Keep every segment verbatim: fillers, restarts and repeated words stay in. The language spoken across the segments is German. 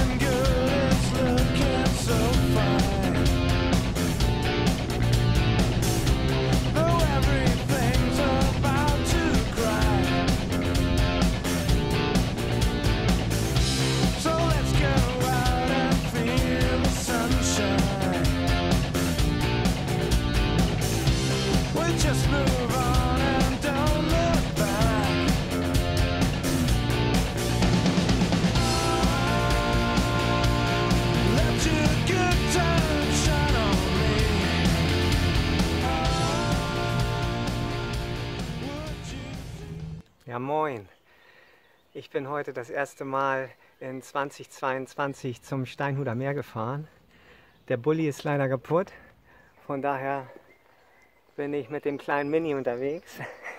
Ja, moin. Ich bin heute das erste Mal in zweitausendzweiundzwanzig zum Steinhuder Meer gefahren. Der Bulli ist leider kaputt, von daher bin ich mit dem kleinen Mini unterwegs.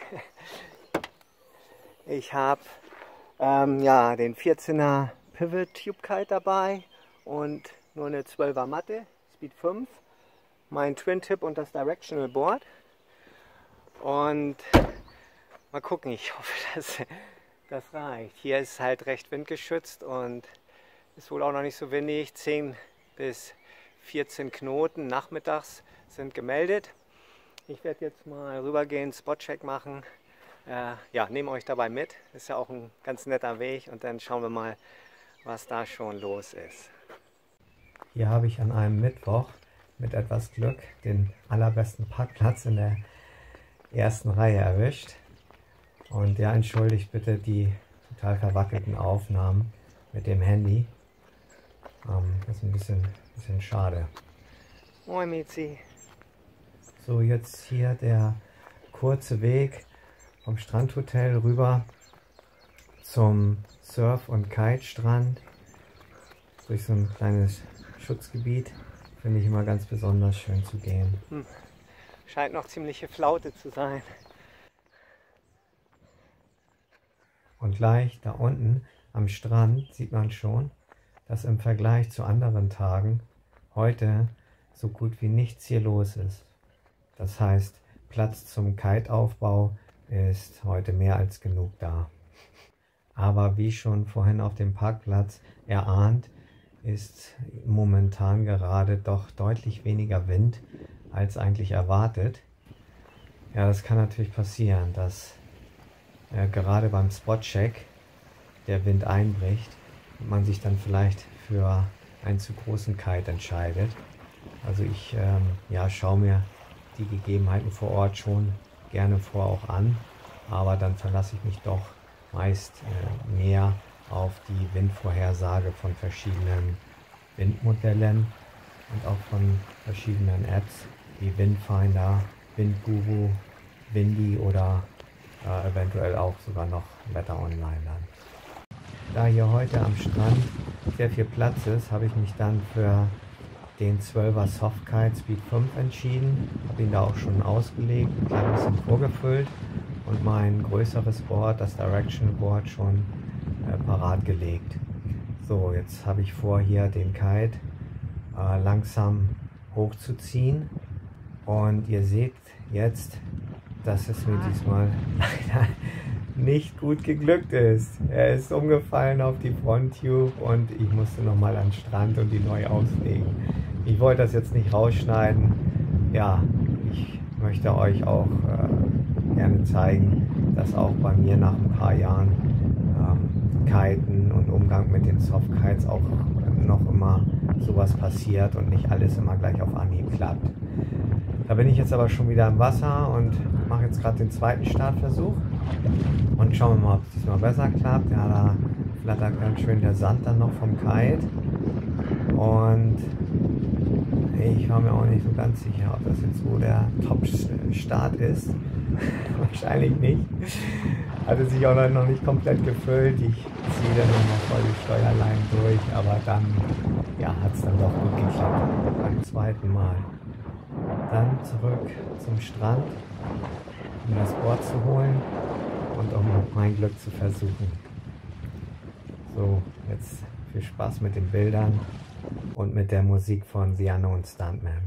Ich habe ähm, ja, den vierzehner Pivot Tube Kite dabei und nur eine zwölfer Matte, Speed fünf, mein Twin Tip und das Directional Board. Und mal gucken, ich hoffe, dass das reicht. Hier ist halt recht windgeschützt und ist wohl auch noch nicht so windig. zehn bis vierzehn Knoten nachmittags sind gemeldet. Ich werde jetzt mal rübergehen, Spotcheck machen. Äh, ja, nehme euch dabei mit. Ist ja auch ein ganz netter Weg und dann schauen wir mal, was da schon los ist. Hier habe ich an einem Mittwoch mit etwas Glück den allerbesten Parkplatz in der ersten Reihe erwischt. Und ja, entschuldigt bitte die total verwackelten Aufnahmen mit dem Handy. Ähm, das ist ein bisschen, bisschen schade. Moin Mizi. So, jetzt hier der kurze Weg vom Strandhotel rüber zum Surf- und Kite-Strand. Durch so ein kleines Schutzgebiet. Finde ich immer ganz besonders schön zu gehen. Hm. Scheint noch ziemliche Flaute zu sein. Und gleich da unten am Strand sieht man schon, dass im Vergleich zu anderen Tagen heute so gut wie nichts hier los ist. Das heißt, Platz zum Kiteaufbau ist heute mehr als genug da. Aber wie schon vorhin auf dem Parkplatz erahnt, ist momentan gerade doch deutlich weniger Wind als eigentlich erwartet. Ja, das kann natürlich passieren, dass äh, gerade beim Spotcheck der Wind einbricht und man sich dann vielleicht für einen zu großen Kite entscheidet. Also ich ähm, ja, schaue mir die Gegebenheiten vor Ort schon gerne vor auch an, aber dann verlasse ich mich doch meist äh, mehr auf die Windvorhersage von verschiedenen Windmodellen und auch von verschiedenen Apps wie Windfinder, Windguru, Windy oder äh, eventuell auch sogar noch Wetter Online dann. Da hier heute am Strand sehr viel Platz ist, habe ich mich dann für den zwölfer Softkite Speed fünf entschieden. Habe ihn da auch schon ausgelegt, ein klein bisschen vorgefüllt und mein größeres Board, das Directional Board, schon äh, parat gelegt. So, jetzt habe ich vor, hier den Kite äh, langsam hochzuziehen und ihr seht jetzt, dass es mir diesmal leider nicht gut geglückt ist. Er ist umgefallen auf die Fronttube und ich musste nochmal an den Strand und die neu auslegen. Ich wollte das jetzt nicht rausschneiden. Ja, ich möchte euch auch äh, gerne zeigen, dass auch bei mir nach ein paar Jahren ähm, Kiten und Umgang mit den Softkites auch noch immer sowas passiert und nicht alles immer gleich auf Anhieb klappt. Da bin ich jetzt aber schon wieder im Wasser und mache jetzt gerade den zweiten Startversuch und schauen wir mal, ob es diesmal besser klappt. Ja, da flattert ganz schön der Sand dann noch vom Kite und ich war mir auch nicht so ganz sicher, ob das jetzt so der Top-Start ist. Wahrscheinlich nicht. Hatte sich auch noch nicht komplett gefüllt. Ich ziehe dann noch voll die Steuerleinen durch, aber dann ja, hat es dann doch gut geklappt beim zweiten Mal. Dann zurück zum Strand, um das Board zu holen und um mein Glück zu versuchen. So, jetzt viel Spaß mit den Bildern und mit der Musik von The Unknown Stuntman.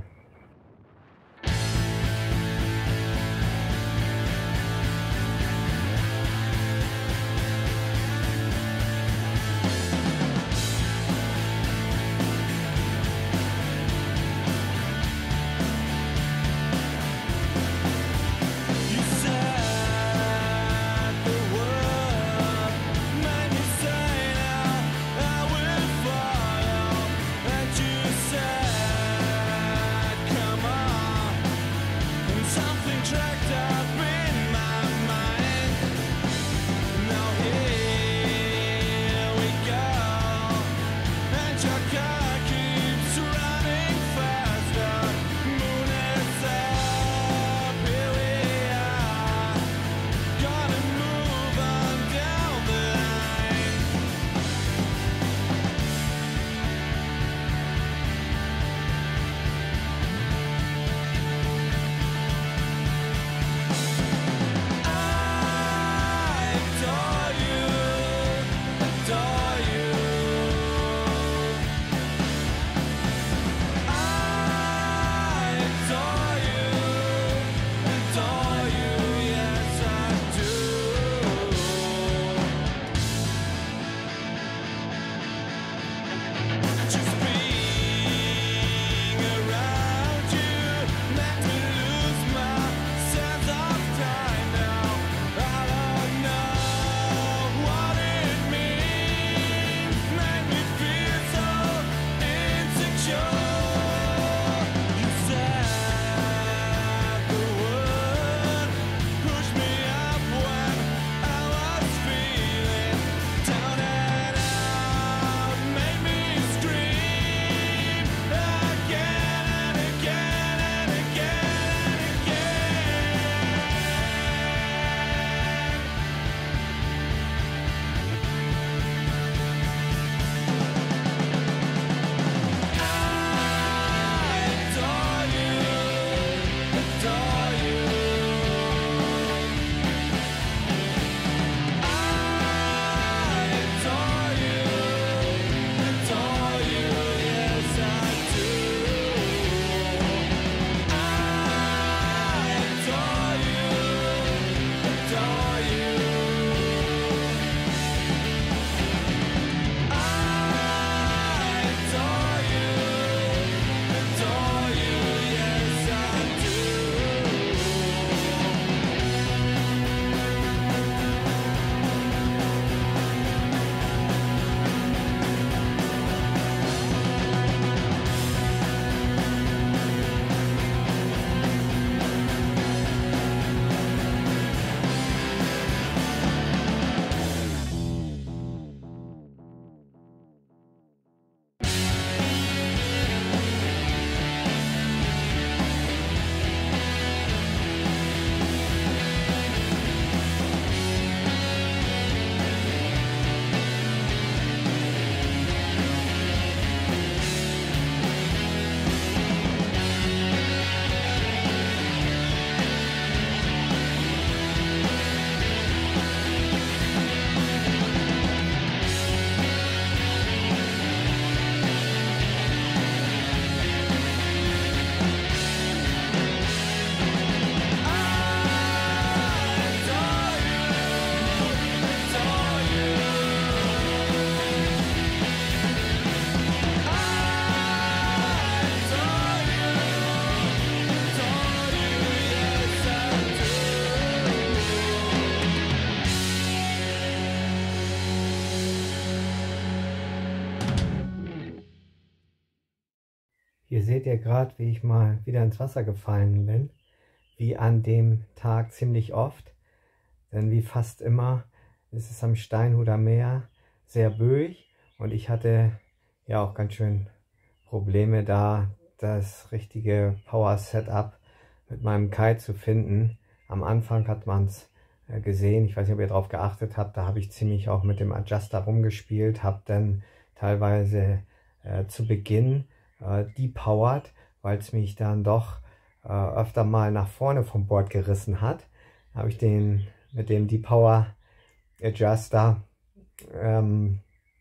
Hier seht ihr gerade, wie ich mal wieder ins Wasser gefallen bin. Wie an dem Tag ziemlich oft. Denn wie fast immer ist es am Steinhuder Meer sehr böig. Und ich hatte ja auch ganz schön Probleme da, das richtige Power-Setup mit meinem Kite zu finden. Am Anfang hat man es gesehen, ich weiß nicht, ob ihr darauf geachtet habt, da habe ich ziemlich auch mit dem Adjuster rumgespielt, habe dann teilweise äh, zu Beginn äh, depowert, weil es mich dann doch äh, öfter mal nach vorne vom Board gerissen hat. Habe ich den mit dem Depower Adjuster ähm,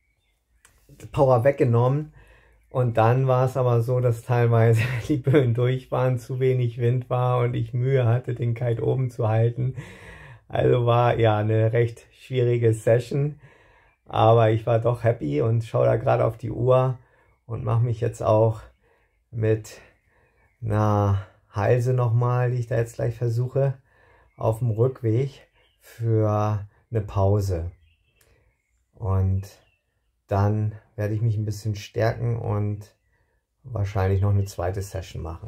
Power weggenommen. Und dann war es aber so, dass teilweise die Böen durch waren, zu wenig Wind war und ich Mühe hatte, den Kite oben zu halten. Also war ja eine recht schwierige Session. Aber ich war doch happy und schaue da gerade auf die Uhr und mache mich jetzt auch mit einer Halse nochmal, die ich da jetzt gleich versuche, auf dem Rückweg für eine Pause. Und dann werde ich mich ein bisschen stärken und wahrscheinlich noch eine zweite Session machen.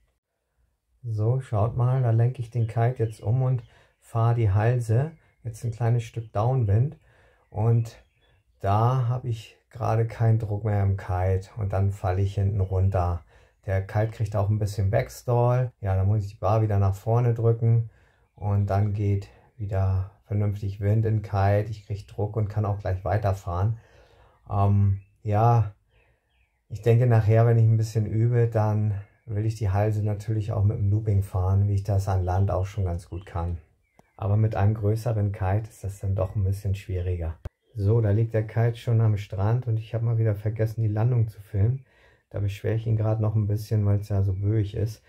So, schaut mal, da lenke ich den Kite jetzt um und fahre die Halse. Jetzt ein kleines Stück Downwind und da habe ich gerade keinen Druck mehr im Kite und dann falle ich hinten runter. Der Kite kriegt auch ein bisschen Backstall. Ja, dann muss ich die Bar wieder nach vorne drücken und dann geht wieder vernünftig Wind in den Kite. Ich kriege Druck und kann auch gleich weiterfahren. Ähm, ja, ich denke nachher, wenn ich ein bisschen übe, dann will ich die Halse natürlich auch mit dem Looping fahren, wie ich das an Land auch schon ganz gut kann. Aber mit einem größeren Kite ist das dann doch ein bisschen schwieriger. So, da liegt der Kite schon am Strand und ich habe mal wieder vergessen, die Landung zu filmen. Da beschwere ich ihn gerade noch ein bisschen, weil es ja so böig ist.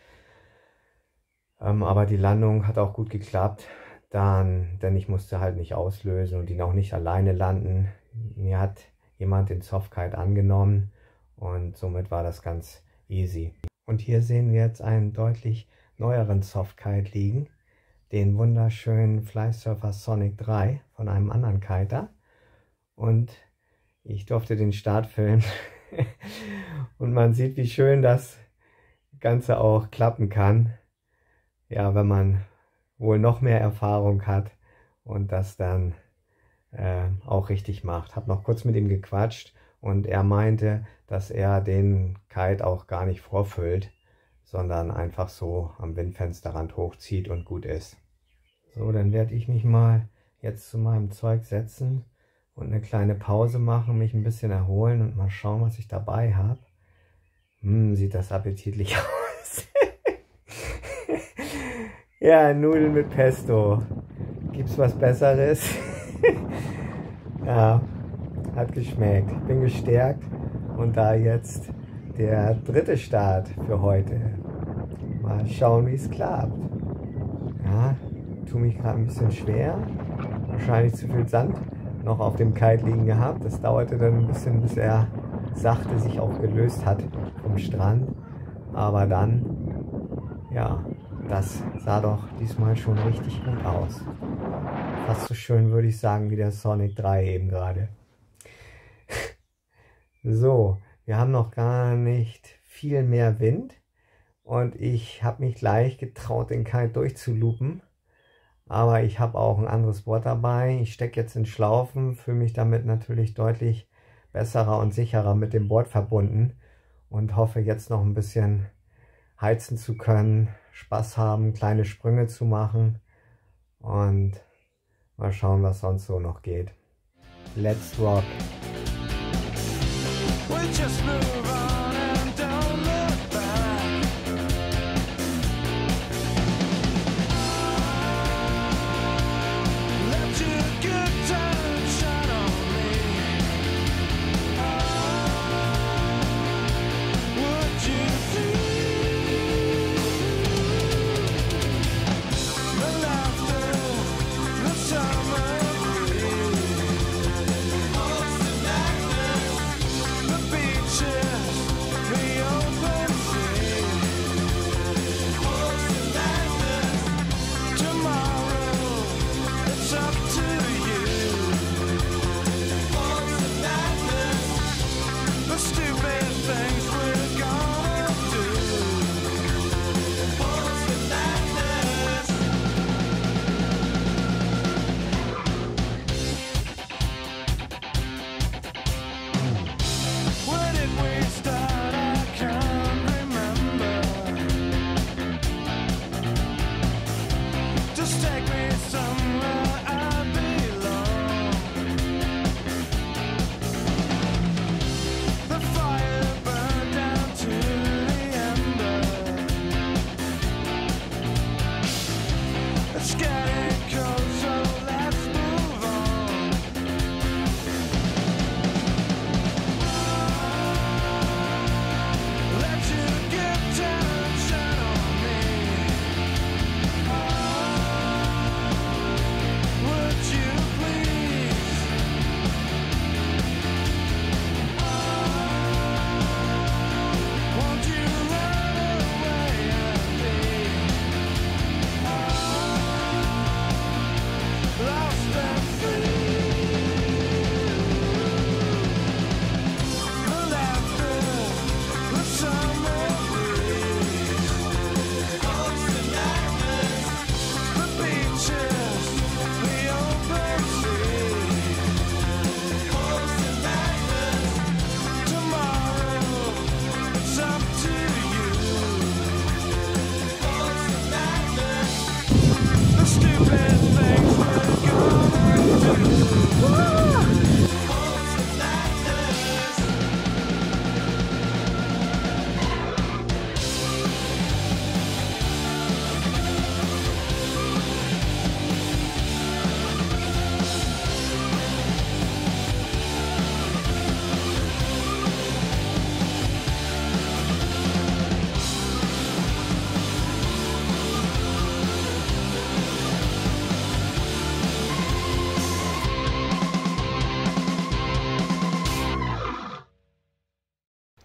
Ähm, aber die Landung hat auch gut geklappt, dann, denn ich musste halt nicht auslösen und ihn auch nicht alleine landen. Mir hat jemand den Softkite angenommen und somit war das ganz easy. Und hier sehen wir jetzt einen deutlich neueren Softkite liegen, den wunderschönen Flysurfer Sonic drei von einem anderen Kiter. Und ich durfte den Start filmen und man sieht, wie schön das Ganze auch klappen kann. Ja, wenn man wohl noch mehr Erfahrung hat und das dann Äh, auch richtig macht. Habe noch kurz mit ihm gequatscht und er meinte, dass er den Kite auch gar nicht vorfüllt, sondern einfach so am Windfensterrand hochzieht und gut ist. So, dann werde ich mich mal jetzt zu meinem Zeug setzen und eine kleine Pause machen, mich ein bisschen erholen und mal schauen, was ich dabei habe. Hm, sieht das appetitlich aus. Ja, Nudeln mit Pesto. Gibt's was Besseres? Ja, hat geschmeckt. Ich bin gestärkt und da jetzt der dritte Start für heute. Mal schauen, wie es klappt. Ja, tue mich gerade ein bisschen schwer. Wahrscheinlich zu viel Sand noch auf dem Kite liegen gehabt. Das dauerte dann ein bisschen, bis er sachte sich auch gelöst hat vom Strand. Aber dann, ja, das sah doch diesmal schon richtig gut aus. Fast so schön, würde ich sagen, wie der Sonic drei eben gerade. So, wir haben noch gar nicht viel mehr Wind und ich habe mich gleich getraut, den Kite durchzuloopen. Aber ich habe auch ein anderes Board dabei. Ich stecke jetzt in Schlaufen, fühle mich damit natürlich deutlich besserer und sicherer mit dem Board verbunden und hoffe jetzt noch ein bisschen heizen zu können, Spaß haben, kleine Sprünge zu machen und mal schauen, was sonst so noch geht. Let's rock! We'll just move on and don't look back. Let your good time shine on me. Would you see the laughter, the summer breeze, the beaches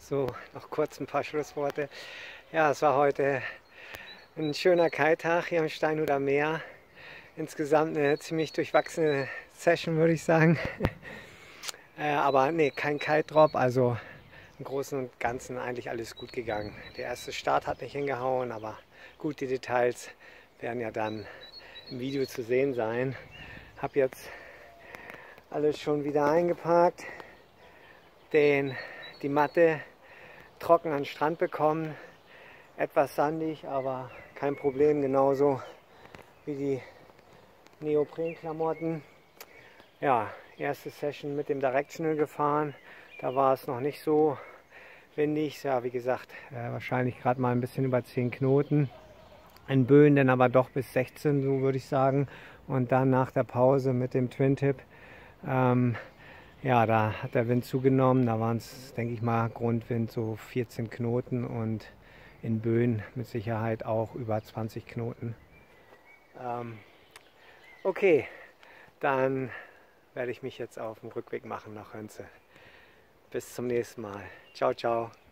So, noch kurz ein paar Schlussworte. Ja, es war heute ein schöner Kite-Tag hier am Steinhuder Meer. Insgesamt eine ziemlich durchwachsene Session, würde ich sagen. äh, aber nee, kein Kite-Drop, also im Großen und Ganzen eigentlich alles gut gegangen. Der erste Start hat nicht hingehauen, aber gut, die Details werden ja dann im Video zu sehen sein. Habe jetzt alles schon wieder eingepackt, den, die Matte trocken an den Strand bekommen, etwas sandig, aber kein Problem, genauso wie die Neoprenklamotten. Ja, erste Session mit dem Directional gefahren, da war es noch nicht so windig, ja wie gesagt, äh, wahrscheinlich gerade mal ein bisschen über zehn Knoten, in Böen dann aber doch bis sechzehn, so würde ich sagen, und dann nach der Pause mit dem Twin Tip, ähm, ja, da hat der Wind zugenommen, da waren es, denke ich mal, Grundwind so vierzehn Knoten und in Böen mit Sicherheit auch über zwanzig Knoten. Ähm, okay, dann werde ich mich jetzt auf den Rückweg machen nach Hönze. Bis zum nächsten Mal. Ciao, ciao.